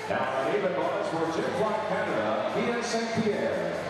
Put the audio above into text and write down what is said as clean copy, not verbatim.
Now an even bonus for Jim Clark Canada, Kia St. Pierre.